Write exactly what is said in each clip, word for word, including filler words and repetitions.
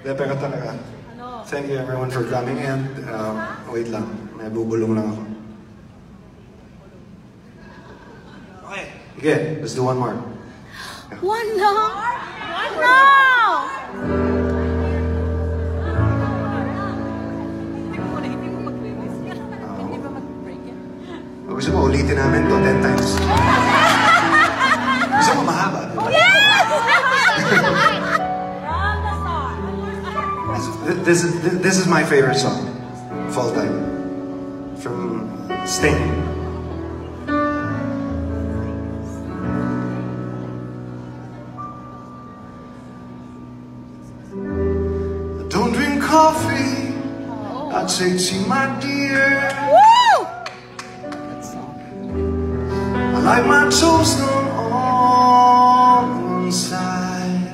De, pero talaga. Thank you everyone for coming and uh, wait lang, may bubulong lang ako. Okay, okay, let's do one more. One now? One now! Gusto mo ulitin namin to ten times? Gusto mo mahaba, di ba? Yes! This is this is my favorite song of all time from Sting. I don't drink coffee, I take tea, my dear. Woo! I like my toast on all one side.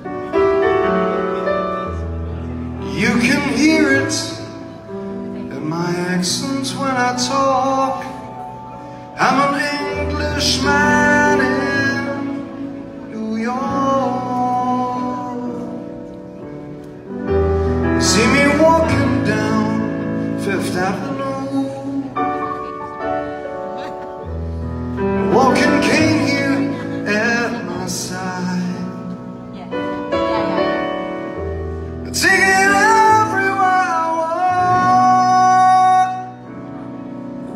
You can hear it in my accent when I talk. I'm an Englishman in New York. See me walking down Fifth Avenue, walking cane here at my side. Take it everywhere I want.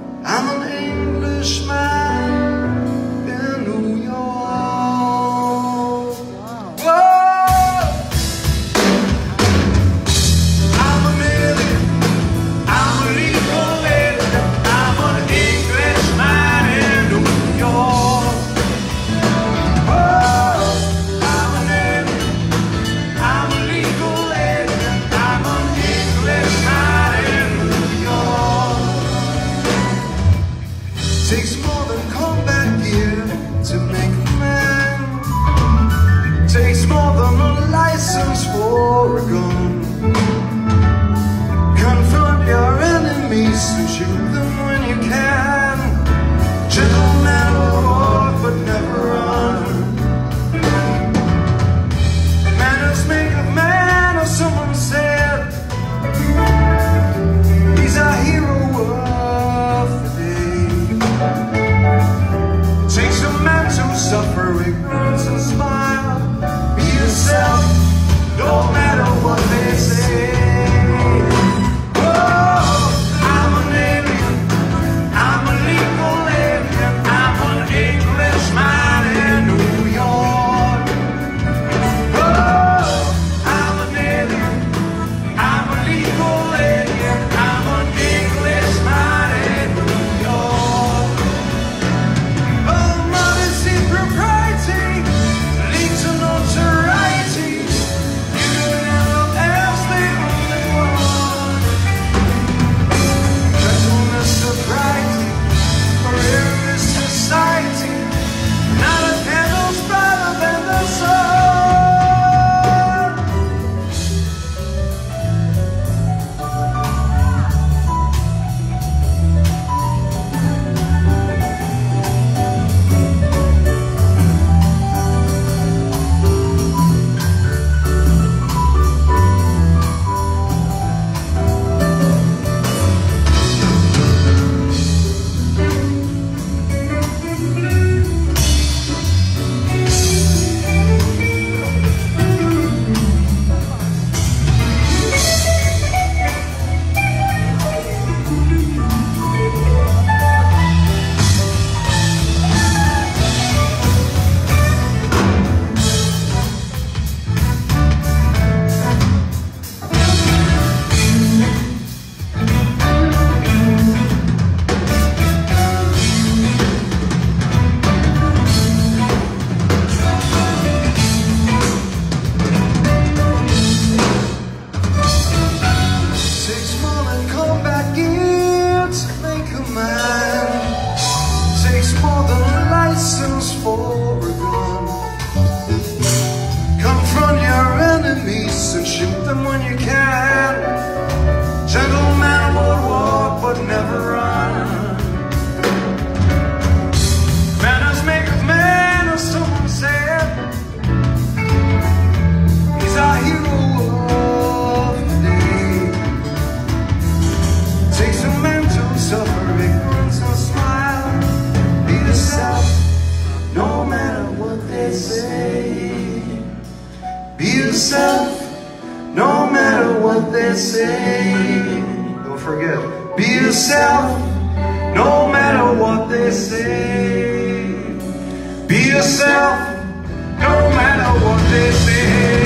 Be yourself, no matter what they say. Don't forget, be yourself, no matter what they say. Be yourself, no matter what they say.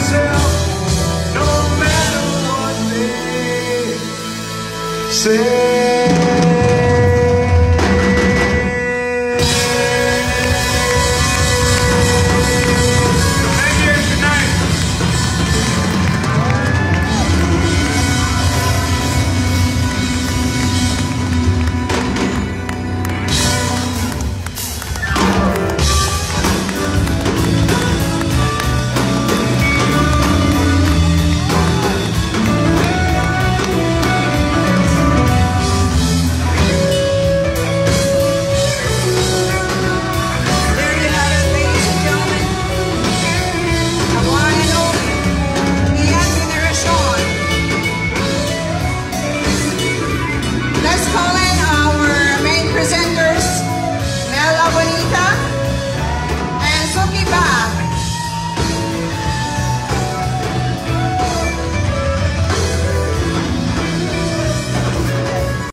Say